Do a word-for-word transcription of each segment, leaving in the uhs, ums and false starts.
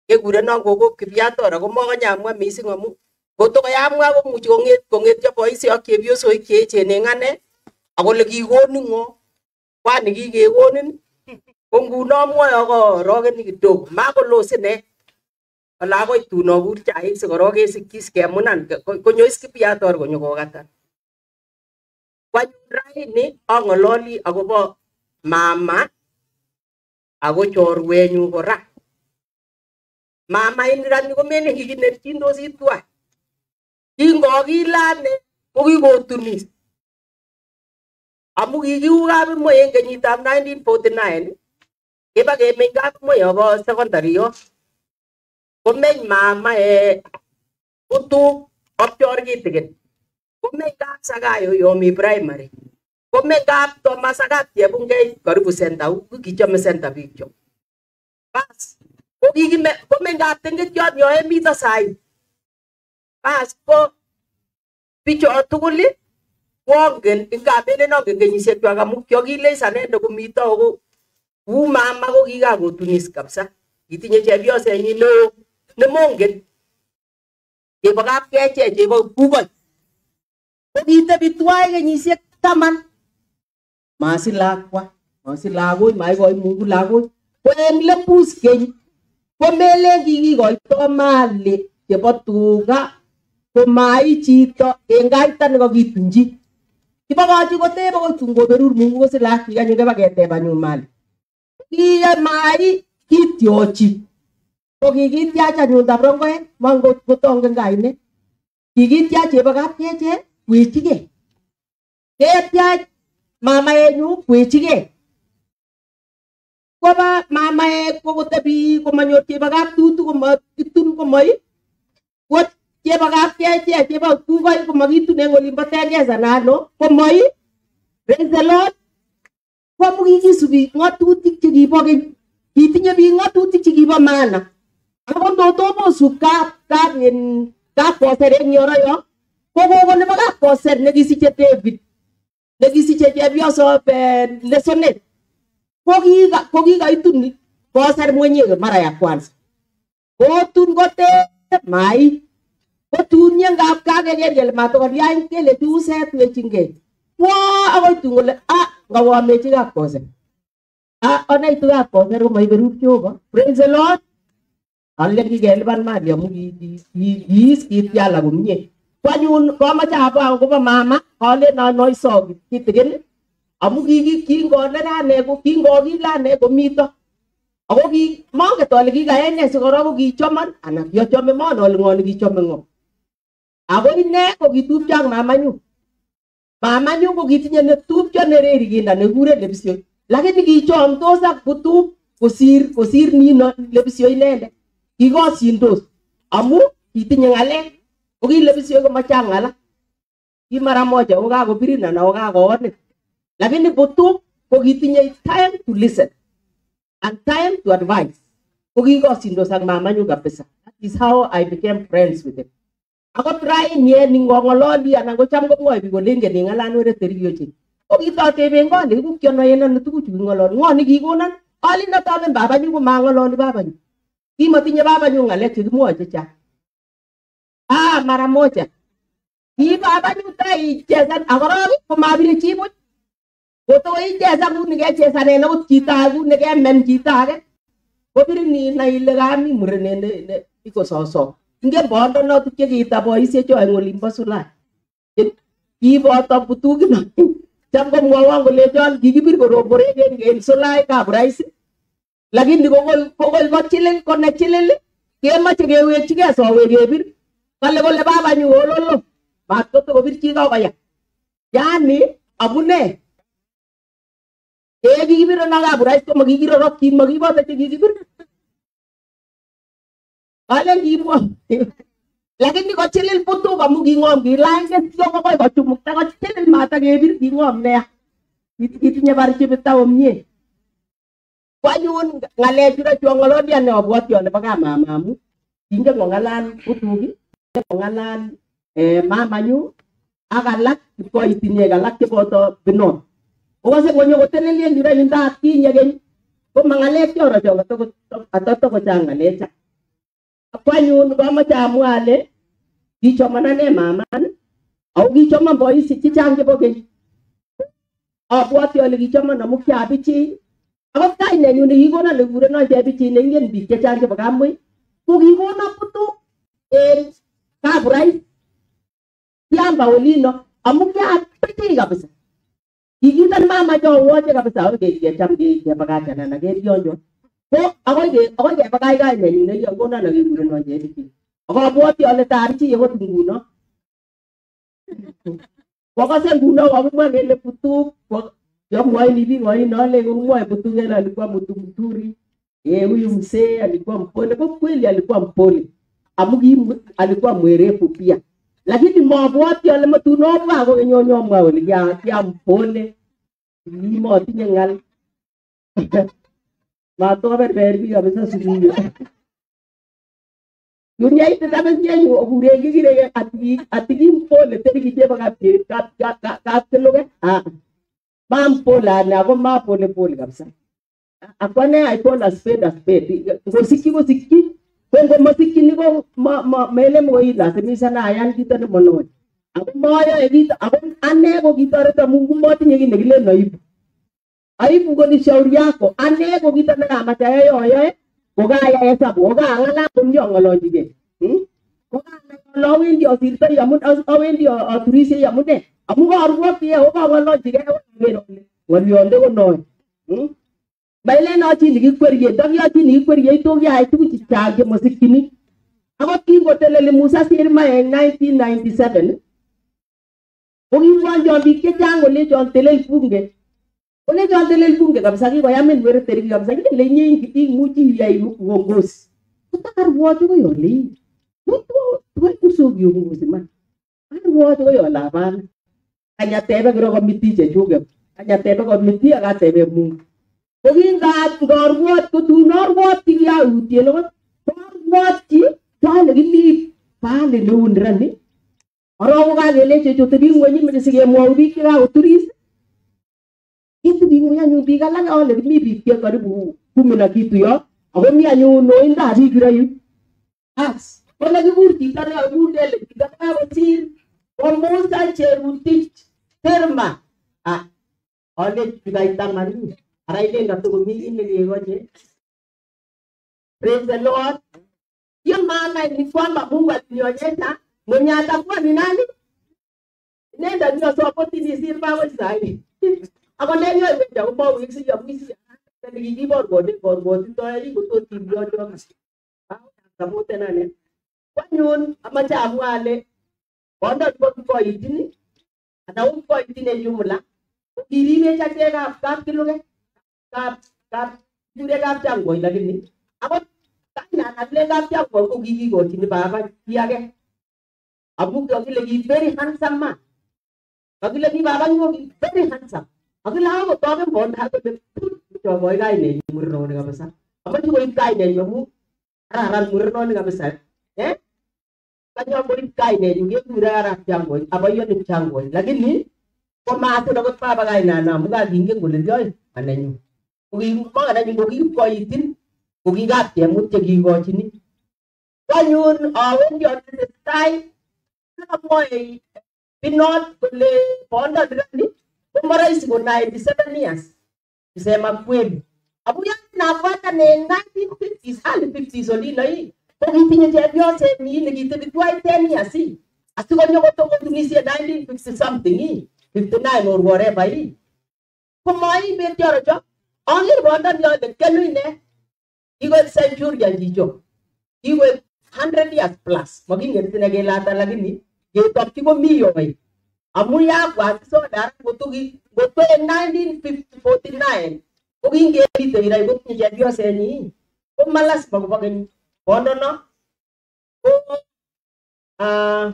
kekurenon gogo Kipyator ako makanyamwa mising amu koto koyamwa komuchi konget kongetyo boisiek chepyosoik che echen eng ane akole kikonin ngo kwani kikekonin ko nguno mwoe akorokeni kidogo makolos ine ala akoi tun akur chaik sikorok kesikchis kemunan konyois Kipyator konyo kokatan kwanyun raini ang'ololi akobo mama ako chorwenyu kora mama inirani komene kikinerchindosi tuwai kingokilane ko kikotunis amu kikiu kapimoe eng kenyitab nineteen forty-nine kiba kemeny kapimoe abo secondary yo komeny mama eh utuk opchor kitikin komeny kap Sakayo yo mi primary komeny kap Thomas akap Chebungei karibu center huku kichome center biik chok bas ko kikime komeny kap Tengetiot yo emito sai bas ko bicho tugul wongen ingabelen ongen kenyisiek chwak amu kiokilech anende komito ako uu mama ko kikakotunis kabisa kitinye chepyosenyi neo nemongen chebo kapkeche chebo Bukoi ko kitebi tuwai kenyisiek taman masi lakwa masi lagoi maikoi Mungu lagoi ko en lepus keny ko melen kikikoito mali chebo tuga komai chito eng kaita nekakitunji kibokochi kotebe kotun koberur Mungu kosila kikanyo keba keteb anyun mali kiye mai kityochi ko kikityach anyun tabrongoe mangot kotongen kaine kikityach chebo kapkeche wechige ketyach mamaenyu wechige koba mamae kokotebi komanyor chebo kaptutu komatun komoi ko chebo kapkeche chebo Bukoi komakitun eng olimbo Tegesa nano komoi praise the Lord ko kikisubi ng'atutik chekibo keny kitinye biik ng'atutik chekibo maana ako ndotomo sukap kap en kapkoser eng yoro yo ko gogo nebo kapkoser nekisiche David nekisiche chepyoso Lesonet ko kika ko kikaitun koser mwenyewe mara ya kwanza kotun kote mai kotun yengap kakeker kele matokoliany kele tuset wechingei wo akoi tun kole ah ngawamechi kapkoser ah onaitu kapkoser komaiberur Jehova praise the Lord ale kikelipan mali amu kiis kityala komie kwanyun komache abo akobo mama ale nonoiso kitikin amu kingonerane ko kingokilane komito ako ki monget ale kikaene sikoro ko kichoman anan kiachome mon ale ng'o kichome ng'o ako ine ko kitupcho ak mamanyu mamanyu ko kitinye netupcho nereri kinda nekure Lebisioi lakini kichomtos ak butup kosir kosir nino Lebisioi inendet kikosindos amu kitinye ng'alek ko ki Lebisioi komachang ng'alek ki mara moja ko kakobirin anan ko kakoonit lakini butup ko kitinye time to listen and time to advise ko kikosindos ak mamanyu kabisa. That is how I became friends with him. Ako try niye ningongololi anan ko cham komwoe biik kole ingen ing'alal were terioche ko kitoteben kole ku kionoyenon tuguchu king'ololi ng'o nekikonon ali natoben babanyu ko mang'ololi babanyu kimatinye babanyu ng'alek chekimwoe chechang ah mara moja ki babanyu tai chesan akorok ko mabire chi buch koto ichesan ku nikechesanen akot chito ku nikemen chito age kobirin inai ile kami murenet ne iko soso ingen bondo notok chekita boisiek cho eng olimbo Sulai kiboto butukino cham komwowon kolechon kikibir korobore eng Sulai kab rais lakini kokol kokol kochilil kone chilil kemoche kewekchigei sowe kebir kale kole babanyu ololo matkoto kobirchi kokoya yani abune e kikibir na kab rais ko makikirorokyin makibote chekikibir kale kimwa lakini kochilil butuk amu king'om kilany ketyo kokoi kochumukta kochilil matakebir king'om nea kitinye barchibita komie kwanyun ng'alek chura chong'ololi ane abwoti ale bo kamama amu kingen kong'alal butuki kong'alal eh mamanyu ak alak kipkoitinyek alak cheboto Binon okase konyo kotelelien chura yunda atinye keny ko mang'alek choro chongo atoto kochang ng'alek cha Kwanyun komoche amwa ale kichomanane maman au kichoman boisiek chechang chebo keny. Abwati ale kichoman amu kiabichi. Akot kainenyu nekikono nekikurenon Chebichi neingen biik chechang chebo Kamwei ko kikono putu en Kaburai. Kiamba olino amu kiabichi kabisa. Kikitan mama chowoche kabisa ako kecham kebakachana na kerionjo. Ko akoi ke akoi kebakach kainenyu nekikono nekikurenon Chebichi. Ako abwati ale tabichi akot nguno. Wakase nguno wakimwa kele putu yamwaini biik wainole kumwae putu kele alikuwa mtu mzuri. Eh, huyu mzee alikuwa mpole. Kwa kweli alikuwa mpole. Amu alikuwa mwerevu pia. Lakini mabwati ale matunobwa ko kenyonyo mwa ole ya mpole. Ni motinye ngal. Matoberber biik kabisa sukuyo. Dunia ite tabe nyenyu oburenge kire ati ati mpole teri kijeba kapti kap kap kap teloge. Ah. Mam pola na ko ma pole pole kabisa. Akwane I call a spade a spade. Ngosiki ngosiki. Kwengo masiki niko ma ma mele mo ila semisa na ayan kita ne mono. Ako moyo ekita ako ane ko kitoreta Mungu motinye kit nekile naibu. Aibu ko ni shauri yako. Ane ko kita na amacha yoyo yoe. Ko kaya hesabu. Ko ngala kumyo ngolonjige. Hm? Ko ngala wendi osirta yamun awendi aturise yamude. Amu ko arwoti e ko ngolonjige ngero. Ngolionde ko noy. Hm? Baile no chi nikikwerie ndakya chi nikikwerie to kya itu chichage mosikini. Ako kingo telele Musa Sirma en nineteen ninety-seven. Ko kiwanjo biik chechang ole jon telel bunge. Ole jon telel bunge kabisa kikoyamin were teri kabisa kile nyingi imuchi yai uongozi. Kutarwote ko yole. Mutu tuwe kusugi uongozi man. Arwote ko yola bana. Kanya tebe kiro komiti chechuge. Kanya tebe komiti akatebe Mungu. Kokingat ngorwot kutunorwot ya utielo ngorwot ti kale kimi pale leundrani oro ka gele che chote bi ngweni me sige mo bi ka uturis itu bi ngonya nyu bi kala ole kimi bi ke karibu kumi na kitu yo ako mi anyu no inda bi gira yu as wala gi burti kala burdele bi ka ka tir almost a cheruti terma ah ole bi ka itamani. Araile ngatu kumi ini liegoje. Praise the Lord. Hiyo maana ni kwamba Mungu alionyesha mwenye atakuwa ni nani? Nenda ndio support ni Silva wa sai. Ako ndio ndio kwa wiki ya mwezi. Ndio kijibo gode gode to ali kuto tibio jo. Ah, sabote nane. Kwa nyun amacha amwale. Bonda kwa kwa idini. Ana kwa idini jumla. Kiribe chake ka kap kiloge. Kap kap jure kap changoi lakini ako kana nakle kap changoi ko gigi go chini baba kiage abu ko kile gi very handsome man akile gi baba ngo very handsome akile ha ko to ke bon ha ko to boy gai ne murno ne kabisa apa ko gai ne yomu araran murno ne kabisa eh kanyo ko gai ne ngi mura ara changoi apa yo ne changoi lakini ko ma to ko baba gai na na muga ginge ngule joy anenyu. Kugi mga na yung kugi ko itin kugi gati ang mutya gigo chini. Kanyun awen yon tay na mo ay pinot kule ponda drani kumaray siguro ninety-seven years. Kasi magkweb. Abu yan napata ne nineteen fifties hali fifties oli lai. Kugi tinya jebyo se ni nagita bitway ten years si. Asu kanyo ko to ko Tunisia nineteen fifty something fifty-nine or whatever i. Kumai betyo rajo. Only Bonda the Kaluine, he was century and Jijo. He was hundred years plus. Moging it in a gelata lagini, gave up to me away. Amuya was so that Potugi go to nineteen forty-nine. Moging gave it the Iragut Jadios any. Oh, Malas Bogogin, Bondono. Oh, ah,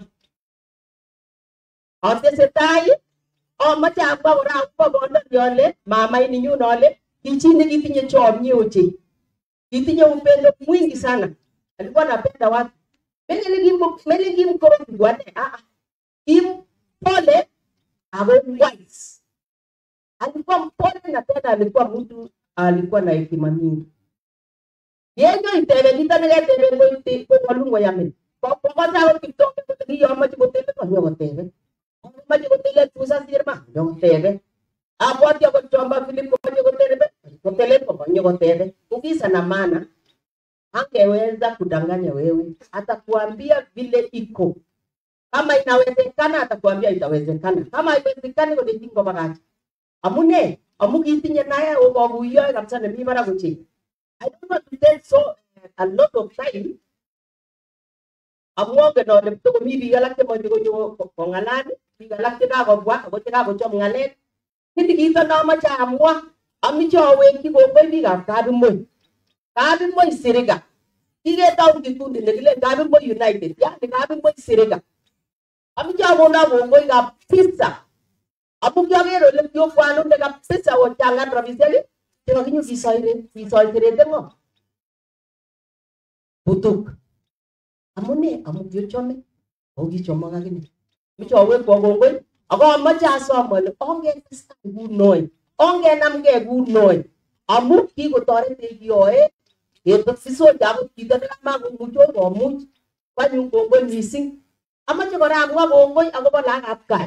on the Setai, oh, much about Bonda Yole, Mama in you knowledge. Kichini kitinye chomye oche. Kitinye upendo mwingi sana. Alikuwa anapenda watu. Mele gimbo mele gimbo ngwane ah kim pole abo wise. Alikuwa mpole na tena alikuwa mtu alikuwa na hekima mingi. Yenyo itebe kita negetebe ngo iti ko walungo yamin. Ko ko tawo kito ko tigi yo ma chiko tebe ko yo tebe. Ma chiko tele tusa sirma yo tebe. Apo atyo ko chomba Philip ko yo tebe. Ko tele ko yo tebe. Ukisa na maana angeweza kudanganya wewe, atakuambia vile iko. Kama inawezekana atakuambia itawezekana. Kama haiwezekani ngo dingo bagaji. Amune, amugitinye naye ogoguyo kabisa ne mibara guchi. I don't want to tell so uh, a lot of time. Amuoge no le to mi biga lakte mo digo yo ko ngalani, biga lakte da go bwa, go tira go chom ngalen. Kiti kita na ma cha amwa, ami cho we ki go boy biga ka bi mo. Kabi mo siriga. Ige taw kitundi legile kabi mo United. Ya ni kabi mo siriga. Ami cha mo na mo boy ga pizza. Abu kya gero le yo kwano de ga pizza o changa traviseli. Tengo kinyo visoire, visoire tengo. Butuk. Amune amu kyo chome. Ogi choma ga gini. Mi cho we ko go go. Ako ma cha so mo le onge pizza gu noy. Onge nam ge gu noy. Amu ki go tore te yo e. Ito siso jago kita na mago mucho go much. Kwa yung go go missing. Ama cho ra mo go go ako ba lang apkai.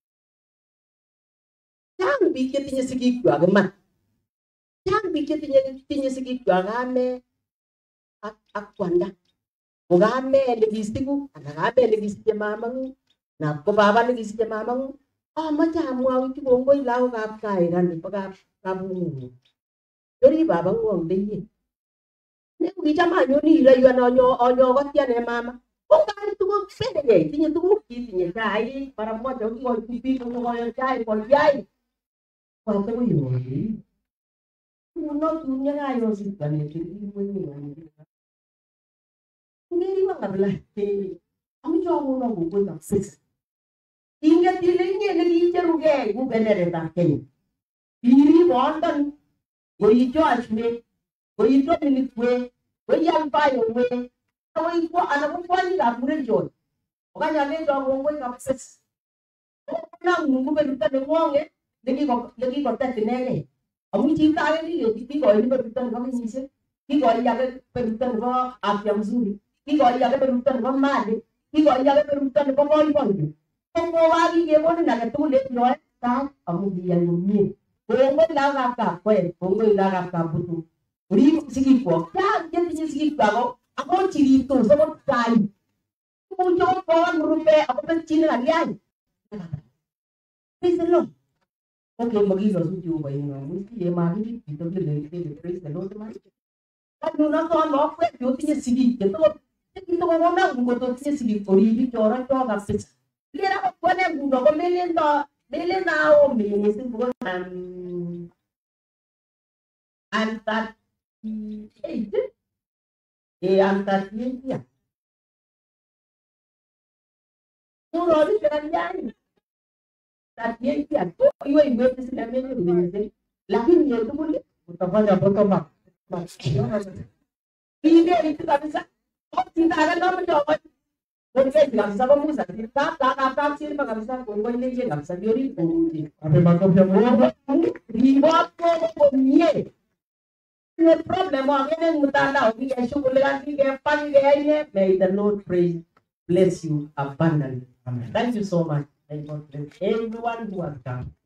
Yang bikin tinya segi ku agama. Yang bikin tinya tinya segi ku agame ak akwanda. Ogame le gistigu, agame le gistje mamangu. Na ko baba le gistje mamangu. Ah macha mo awi ki go go ilaw ga apkai ran paga kamu. Dori baba ngong de. Ne ku jama nyoni la yo no nyo onyo ko tiane mama. Kung bakit tu ko pwede ye, tinya tu ko tinya kai para mo jo ki ko pipi ko ko yo kai ko yai. Ko ko yo ni. No tunya ga yo si tane ti mo ni ni. Ni wa ngabla ti. Ami jo mo no ko ko sis. Inga tilinge ne ki cheru ge ku benere ta ken. Iri wondan go ijo asme. Oyi to ni kwe, oyi ambayo we, oyi ko anapo kwani la mure joy. Okanya le do ngo ka pes. Na mungu be luta de ngonge, legi ko legi ko ta tinene. Amu chi ta le ni ki ko ni be luta ngo ni se. Ki ko ya be be luta ngo afya mzuri. Ki ko ya be luta ngo mali. Ki ko ya be luta ngo ngoi bongi. Ngo wa gi ge bon na tu le no ta amu gi ya ni. Ngo la ga ka kwe, ngo la ga ka butu. Uri sigi ko ya jadi sigi ko ako ciri itu sama kai muncul kawan rupe aku pencina lian praise the Lord okay bagi lo suju bayi ngamu si emari itu dia dia praise the Lord mari kan nuna kawan lo aku jotinya sigi itu itu ko ngona ko jotinya sigi ori di chora chora kapse dia aku kone gundo ko melen do melen na o melen sin ko an antat eh eh antar dia uno di jalan tapi dia tu iwa iwa itu sudah menjadi lakini dia tu boleh utafanya bottom up ini itu tak bisa oh tidak ada nama jawab boleh tidak bisa kamu bisa tak tak apa sih tak bisa kamu ini je tak bisa diori apa makam yang mau dibuat kau ni the problem again mutanda we shughuli ke pange. May the Lord praise bless you abundantly. Amen. Thank you so much. Thank God bless everyone who has come.